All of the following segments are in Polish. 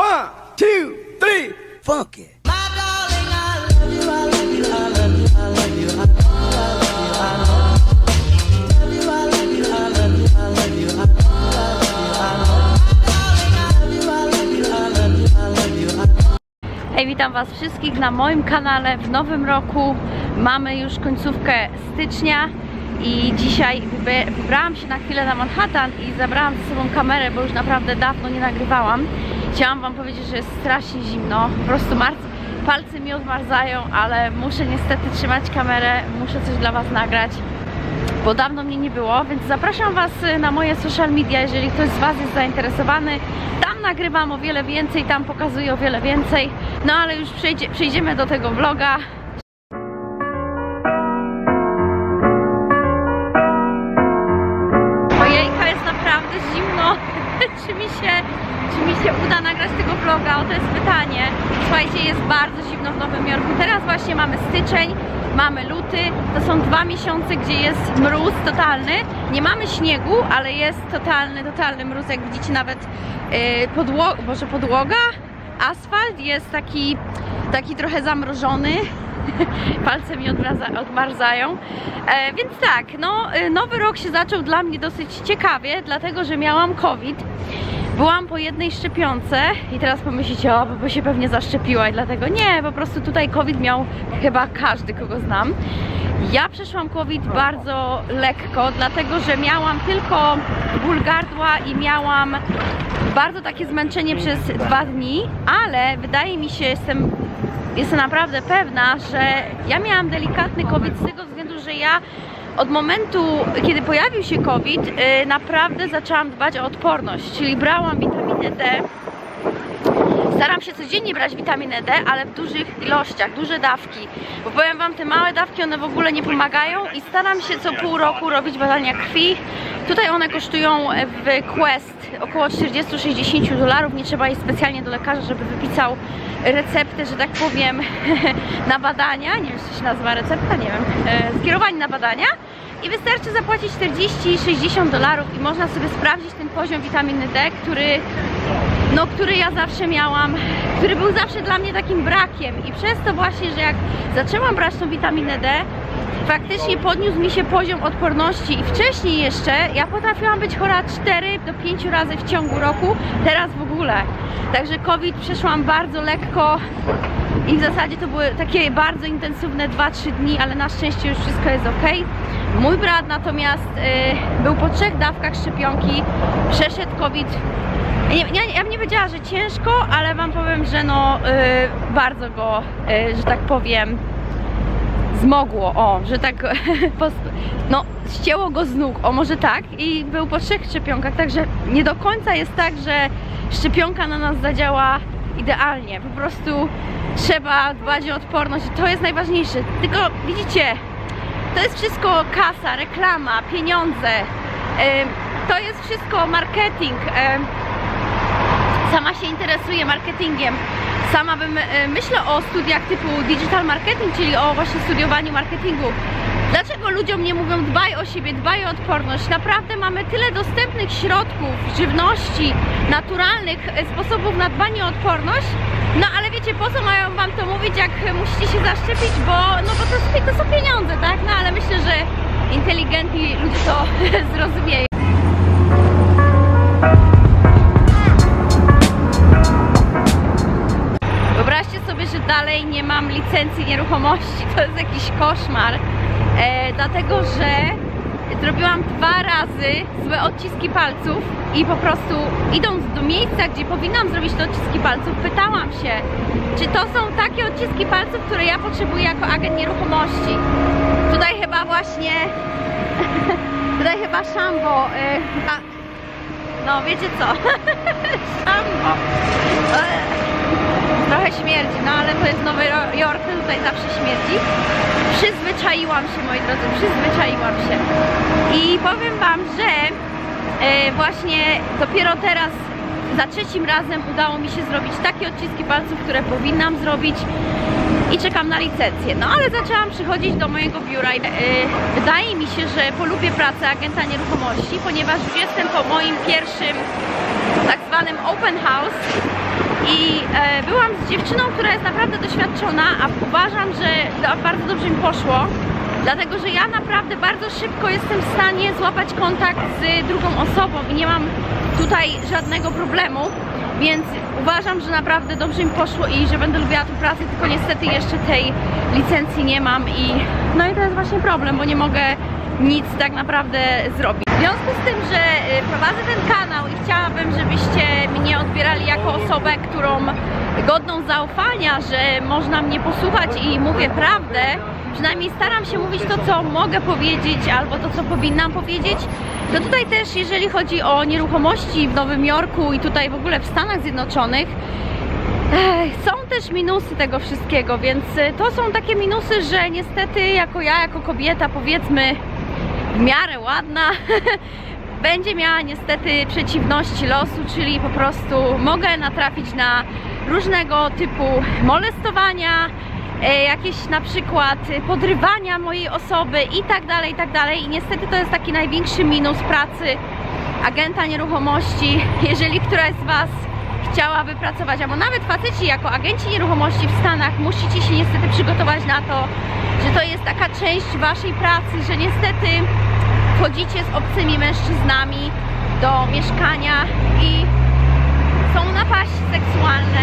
1, 2, 3, funky. Hej, witam Was wszystkich na moim kanale w nowym roku. Mamy już końcówkę stycznia i dzisiaj wybrałam się na chwilę na Manhattan i zabrałam ze sobą kamerę, bo już naprawdę dawno nie nagrywałam. Chciałam Wam powiedzieć, że jest strasznie zimno, po prostu palce mi odmarzają, ale muszę niestety trzymać kamerę, muszę coś dla Was nagrać, bo dawno mnie nie było, więc zapraszam Was na moje social media, jeżeli ktoś z Was jest zainteresowany. Tam nagrywam o wiele więcej, tam pokazuję o wiele więcej, no ale już przejdziemy do tego vloga. Ojejka, jest naprawdę zimno. Czy mi się uda nagrać tego vloga? O, to jest pytanie. Słuchajcie, jest bardzo zimno w Nowym Jorku. Teraz właśnie mamy styczeń, mamy luty. To są 2 miesiące, gdzie jest mróz totalny. Nie mamy śniegu, ale jest totalny mróz. Jak widzicie, nawet podłoga, asfalt jest taki trochę zamrożony. Palce mi odmarzają. Więc tak, no, nowy rok się zaczął dla mnie dosyć ciekawie, dlatego że miałam COVID. Byłam po jednej szczepionce i teraz pomyślicie, o, bo się pewnie zaszczepiła i dlatego nie, po prostu tutaj COVID miał chyba każdy, kogo znam. Ja przeszłam COVID bardzo lekko, dlatego że miałam tylko ból gardła i miałam bardzo takie zmęczenie przez 2 dni, ale wydaje mi się, jestem naprawdę pewna, że ja miałam delikatny COVID z tego względu, że ja od momentu, kiedy pojawił się COVID, naprawdę zaczęłam dbać o odporność, czyli brałam witaminę D. Staram się codziennie brać witaminę D, ale w dużych ilościach, duże dawki. Bo powiem Wam, te małe dawki, one w ogóle nie pomagają i staram się co pół roku robić badania krwi. Tutaj one kosztują w Quest około 40-60 $. Nie trzeba iść specjalnie do lekarza, żeby wypisał receptę, że tak powiem, na badania. Nie wiem, czy się nazywa recepta, nie wiem. Skierowanie na badania. I wystarczy zapłacić 40-60 $ i można sobie sprawdzić ten poziom witaminy D, który ja zawsze miałam, który był zawsze dla mnie takim brakiem. I przez to właśnie, że jak zaczęłam brać tą witaminę D, faktycznie podniósł mi się poziom odporności i wcześniej jeszcze ja potrafiłam być chora 4 do 5 razy w ciągu roku, teraz w ogóle. Także COVID przeszłam bardzo lekko i w zasadzie to były takie bardzo intensywne 2-3 dni, ale na szczęście już wszystko jest ok. Mój brat natomiast był po 3 dawkach szczepionki, przeszedł COVID. Ja bym nie powiedziała, że ciężko, ale Wam powiem, że no bardzo go, że tak powiem, zmogło, o, że tak no, ścięło go z nóg, o, może tak, i był po 3 szczepionkach, także nie do końca jest tak, że szczepionka na nas zadziała idealnie, po prostu trzeba dbać o odporność i to jest najważniejsze. Tylko widzicie, to jest wszystko kasa, reklama, pieniądze, to jest wszystko marketing. Sama się interesuję marketingiem. Sama myślę o studiach typu digital marketing, czyli o właśnie studiowaniu marketingu. Dlaczego ludziom nie mówią dbaj o siebie, dbaj o odporność? Naprawdę mamy tyle dostępnych środków, żywności, naturalnych sposobów na dbanie o odporność. No ale wiecie, po co mają Wam to mówić, jak musicie się zaszczepić, bo to są pieniądze, tak? No ale myślę, że inteligentni ludzie to zrozumieją. Wyobraźcie sobie, że dalej nie mam licencji nieruchomości, to jest jakiś koszmar, dlatego że zrobiłam 2 razy złe odciski palców i po prostu idąc do miejsca, gdzie powinnam zrobić te odciski palców, pytałam się, czy to są takie odciski palców, które ja potrzebuję jako agent nieruchomości. Tutaj chyba właśnie, szambo, no wiecie co, szambo. Trochę śmierdzi, no ale to jest Nowy Jork, tutaj zawsze śmierdzi. Przyzwyczaiłam się, moi drodzy, przyzwyczaiłam się. I powiem Wam, że właśnie dopiero teraz za 3. razem udało mi się zrobić takie odciski palców, które powinnam zrobić i czekam na licencję. No ale zaczęłam przychodzić do mojego biura i wydaje mi się, że polubię pracę agenta nieruchomości, ponieważ już jestem po moim pierwszym tak zwanym open house i byłam z dziewczyną, która jest naprawdę doświadczona, a uważam, że bardzo dobrze mi poszło. Dlatego, że ja naprawdę bardzo szybko jestem w stanie złapać kontakt z drugą osobą i nie mam tutaj żadnego problemu. Więc uważam, że naprawdę dobrze mi poszło i że będę lubiła tę pracę, tylko niestety jeszcze tej licencji nie mam no i to jest właśnie problem, bo nie mogę nic tak naprawdę zrobić. W związku z tym, że prowadzę ten kanał i chciałabym, żebyście mnie odbierali jako osobę, którą godną zaufania, że można mnie posłuchać i mówię prawdę, przynajmniej staram się mówić to, co mogę powiedzieć, albo to, co powinnam powiedzieć. To tutaj też, jeżeli chodzi o nieruchomości w Nowym Jorku i tutaj w ogóle w Stanach Zjednoczonych, są też minusy tego wszystkiego, więc to są takie minusy, że niestety jako kobieta, powiedzmy w miarę ładna, będzie miała niestety przeciwności losu, czyli po prostu mogę natrafić na różnego typu molestowania, jakieś na przykład podrywania mojej osoby i tak dalej, i tak dalej. I niestety to jest taki największy minus pracy agenta nieruchomości. Jeżeli któraś z Was chciałaby pracować, albo nawet faceci jako agenci nieruchomości w Stanach, musicie się niestety przygotować na to, że to jest taka część Waszej pracy, że niestety wchodzicie z obcymi mężczyznami do mieszkania i są napaści seksualne.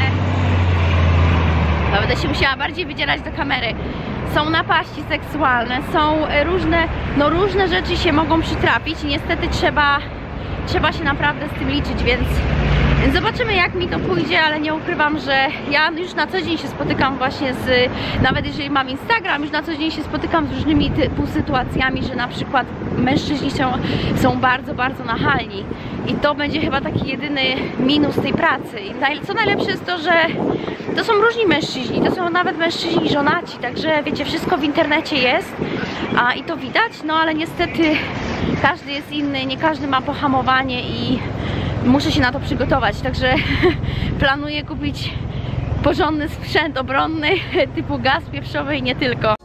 Będę się musiała bardziej wydzierać do kamery. Są napaści seksualne, są różne rzeczy się mogą przytrafić i niestety trzeba się naprawdę z tym liczyć, więc zobaczymy, jak mi to pójdzie, ale nie ukrywam, że ja już na co dzień się spotykam właśnie nawet jeżeli mam Instagram, już na co dzień się spotykam z różnymi typu sytuacjami, że na przykład mężczyźni są bardzo, bardzo nachalni i to będzie chyba taki jedyny minus tej pracy. I co najlepsze jest to, że to są różni mężczyźni, to są nawet mężczyźni żonaci, także wiecie, wszystko w internecie jest i to widać, no ale niestety każdy jest inny, nie każdy ma pohamowanie i muszę się na to przygotować, także planuję kupić porządny sprzęt obronny typu gaz pieprzowy i nie tylko.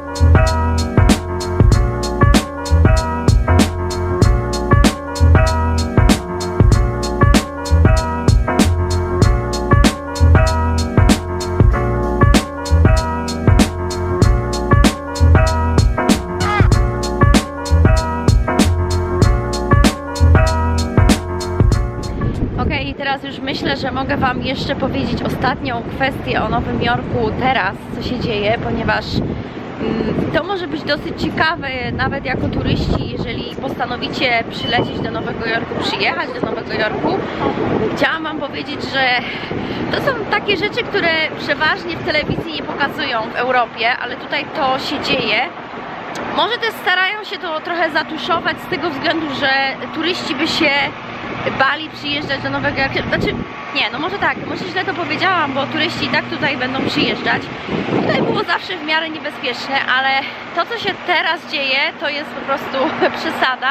Teraz już myślę, że mogę Wam jeszcze powiedzieć ostatnią kwestię o Nowym Jorku teraz, co się dzieje, ponieważ to może być dosyć ciekawe, nawet jako turyści, jeżeli postanowicie przylecieć do Nowego Jorku, przyjechać do Nowego Jorku. Chciałam Wam powiedzieć, że to są takie rzeczy, które przeważnie w telewizji nie pokazują w Europie, ale tutaj to się dzieje. Może też starają się to trochę zatuszować z tego względu, że turyści by się bali przyjeżdżać do Nowego Jorku. Znaczy, nie, no może tak, może źle to powiedziałam, bo turyści i tak tutaj będą przyjeżdżać. Tutaj było zawsze w miarę niebezpieczne, ale to, co się teraz dzieje, to jest po prostu przesada.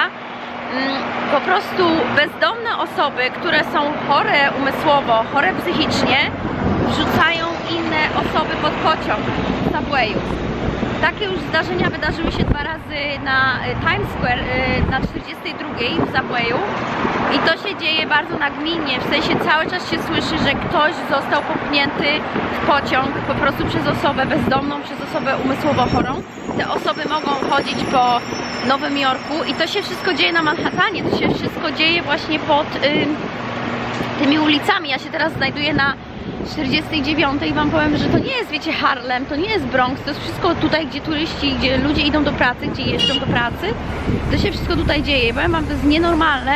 Po prostu bezdomne osoby, które są chore umysłowo, chore psychicznie, wrzucają inne osoby pod pociąg w Subwayu. Takie już zdarzenia wydarzyły się 2 razy na Times Square, na 42 w Subwayu i to się dzieje bardzo nagminnie, w sensie cały czas się słyszy, że ktoś został popchnięty w pociąg po prostu przez osobę bezdomną, przez osobę umysłowo chorą. Te osoby mogą chodzić po Nowym Jorku i to się wszystko dzieje na Manhattanie, to się wszystko dzieje właśnie pod tymi ulicami. Ja się teraz znajduję na 49 i Wam powiem, że to nie jest, wiecie, Harlem, to nie jest Bronx, to jest wszystko tutaj, gdzie turyści, gdzie ludzie idą do pracy, gdzie jeżdżą do pracy. To się wszystko tutaj dzieje. Powiem Wam, to jest nienormalne.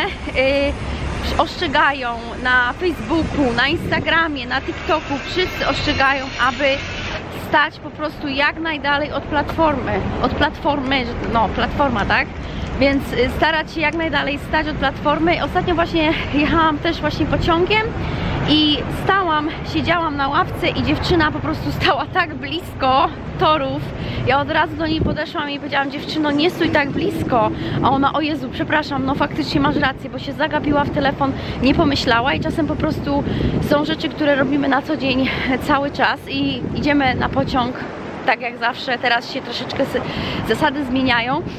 Ostrzegają na Facebooku, na Instagramie, na TikToku, wszyscy ostrzegają, aby stać po prostu jak najdalej od platformy, no platforma, tak? Więc starać się jak najdalej stać od platformy. Ostatnio właśnie jechałam też właśnie pociągiem i siedziałam na ławce i dziewczyna po prostu stała tak blisko torów. Ja od razu do niej podeszłam i powiedziałam: dziewczyno, nie stój tak blisko. A ona: o Jezu, przepraszam, no faktycznie masz rację, bo się zagapiła w telefon, nie pomyślała. I czasem po prostu są rzeczy, które robimy na co dzień cały czas i idziemy na pociąg tak jak zawsze. Teraz się troszeczkę zasady zmieniają.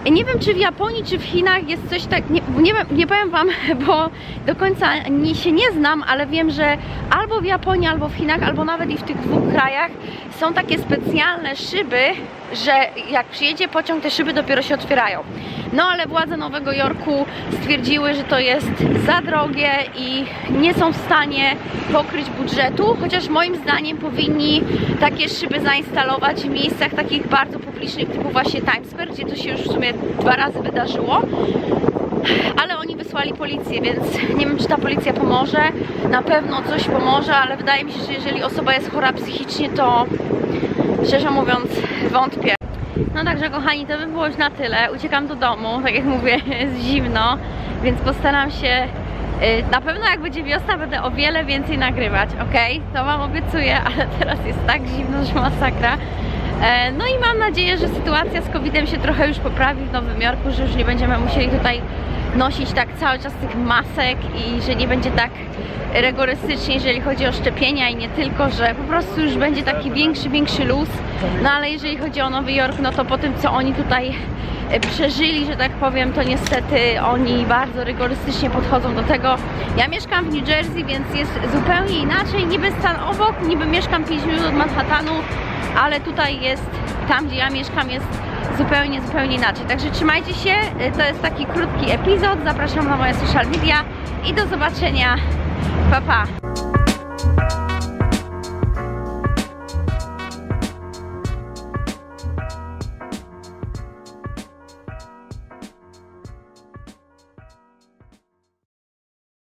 Nie wiem, czy w Japonii, czy w Chinach jest coś tak, nie powiem wam, bo do końca się nie znam, ale wiem, że albo w Japonii, albo w Chinach, albo nawet i w tych dwóch krajach są takie specjalne szyby, że jak przyjedzie pociąg, te szyby dopiero się otwierają. No ale władze Nowego Jorku stwierdziły, że to jest za drogie i nie są w stanie pokryć budżetu, chociaż moim zdaniem powinni takie szyby zainstalować w miejscach takich bardzo publicznych, typu właśnie Times Square, gdzie to się już w sumie 2 razy wydarzyło. Ale oni wysłali policję, więc nie wiem, czy ta policja pomoże. Na pewno coś pomoże, ale wydaje mi się, że jeżeli osoba jest chora psychicznie, to szczerze mówiąc wątpię. No także kochani, to by było już na tyle. Uciekam do domu, tak jak mówię, jest zimno, więc postaram się, na pewno jak będzie wiosna, będę o wiele więcej nagrywać, ok? To wam obiecuję, ale teraz jest tak zimno, że masakra. No i mam nadzieję, że sytuacja z COVID-em się trochę już poprawi w Nowym Jorku, że już nie będziemy musieli tutaj nosić tak cały czas tych masek i że nie będzie tak rygorystycznie, jeżeli chodzi o szczepienia i nie tylko, że po prostu już będzie taki większy luz. No ale jeżeli chodzi o Nowy Jork, no to po tym, co oni tutaj przeżyli, że tak powiem, to niestety oni bardzo rygorystycznie podchodzą do tego. Ja mieszkam w New Jersey, więc jest zupełnie inaczej. Niby stan obok, niby mieszkam 5 minut od Manhattanu, ale tutaj jest, tam gdzie ja mieszkam, jest zupełnie inaczej. Także trzymajcie się, to jest taki krótki epizod, zapraszam na moje social media i do zobaczenia, pa pa!